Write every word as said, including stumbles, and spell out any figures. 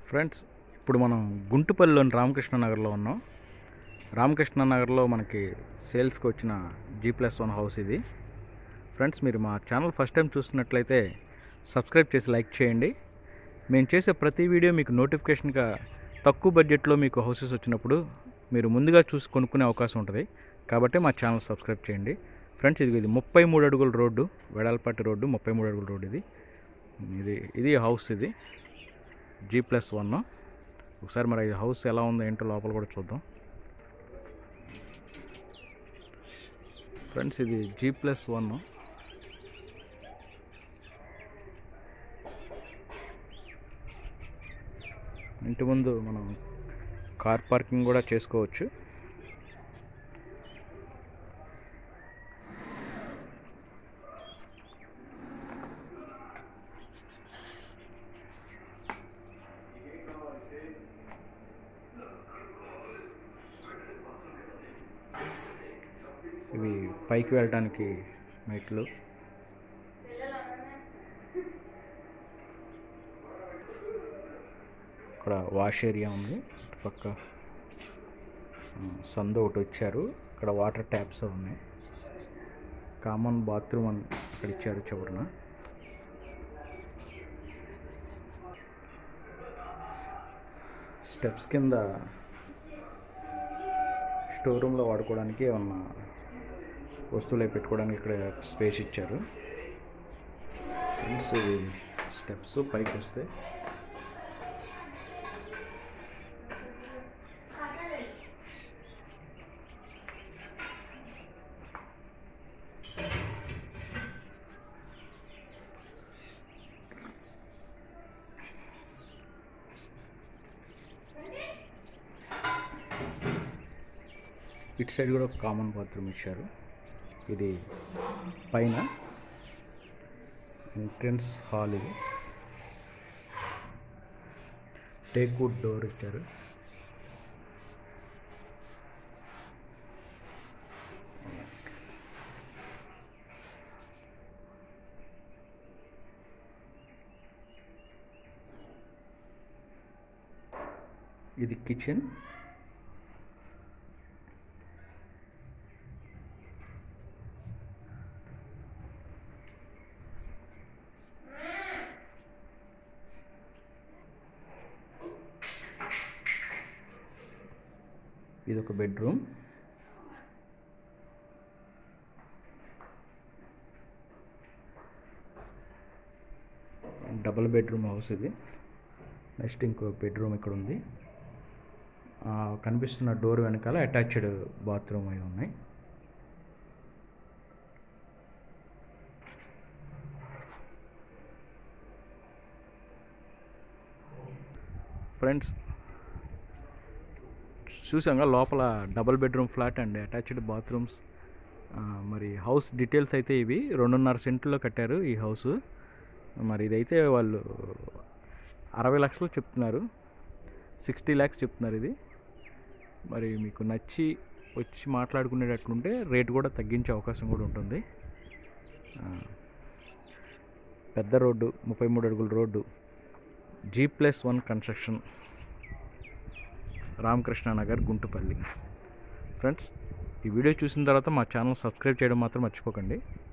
Friends, ఇప్పుడు మనం గుంటుపల్లిలోని రామకృష్ణ నగర్లో ఉన్నాం. రామకృష్ణ నగర్లో మనకి సేల్స్కి వచ్చిన జీ ప్లస్ వన్ హౌస్ ఇది. ఫ్రెండ్స్, మీరు మా ఛానల్ ఫస్ట్ టైం చూస్తున్నట్లయితే సబ్స్క్రైబ్ చేసి లైక్ చేయండి. మేము చేసే ప్రతి వీడియో మీకు నోటిఫికేషన్గా తక్కువ బడ్జెట్లో మీకు హౌసెస్ వచ్చినప్పుడు మీరు ముందుగా చూసి కొనుక్కునే అవకాశం ఉంటుంది. కాబట్టి మా ఛానల్ సబ్స్క్రైబ్ చేయండి. ఫ్రెండ్స్, ఇది ఇది ముప్పై మూడు అడుగుల రోడ్డు, వెడల్పాటి రోడ్డు, ముప్పై మూడు అడుగుల రోడ్డు. ఇది ఇది ఇది హౌస్, ఇది జీ ప్లస్ వన్. ఒకసారి మరి ఈ హౌస్ ఎలా ఉందో ఏంటో లోపల కూడా చూద్దాం. ఫ్రెండ్స్, ఇది జీ ప్లస్ వన్. ఇంటి ముందు మనం కార్ పార్కింగ్ కూడా చేసుకోవచ్చు. ఇవి పైకి వెళ్ళడానికి మెట్లు. ఇక్కడ వాష్ ఏరియా ఉంది. పక్క సందు ఒకటి వచ్చారు. ఇక్కడ వాటర్ ట్యాప్స్ ఉన్నాయి. కామన్ బాత్రూమ్ అని ఇక్కడ ఇచ్చారు చివరన. స్టెప్స్ కింద స్టోర్ రూమ్లో వాడుకోవడానికి ఏమన్నా వస్తువులు పెట్టుకోవడానికి ఇక్కడ స్పేస్ ఇచ్చారు. ఫ్రెండ్స్, ఇది స్టెప్స్ పైకి వస్తే ఇటు సైడ్ కూడా కామన్ బాత్రూమ్ ఇచ్చారు. ఇది పైన ఎంట్రన్స్ హాల్. ఇది టేక్ వుడ్ డోర్ ఇచ్చారు. ఇది కిచెన్. ఇది ఒక బెడ్రూమ్. డబుల్ బెడ్రూమ్ హౌస్ ఇది. నెక్స్ట్ ఇంకో బెడ్రూమ్ ఇక్కడ ఉంది. కనిపిస్తున్న డోర్ వెనకాల అటాచ్డ్ బాత్రూమ్ అవి ఉన్నాయి. ఫ్రెండ్స్, చూసాంగా లోపల double bedroom flat and attached bathrooms. మరి హౌస్ డీటెయిల్స్ అయితే ఇవి. రెండున్నర సెంట్లో కట్టారు ఈ హౌస్. మరి ఇదైతే వాళ్ళు అరవై లక్షలు చెప్తున్నారు, సిక్స్టీ ల్యాక్స్ చెప్తున్నారు ఇది. మరి మీకు నచ్చి వచ్చి మాట్లాడుకునేటట్లుంటే రేటు కూడా తగ్గించే అవకాశం కూడా ఉంటుంది. పెద్ద రోడ్డు, ముప్పై మూడు అడుగుల road, G plus one construction, Ramakrishna Nagar, Guntupalli. Friends, ఈ వీడియో చూసిన తర్వాత మా ఛానల్ సబ్స్క్రైబ్ చేయడం మాత్రం మర్చిపోకండి.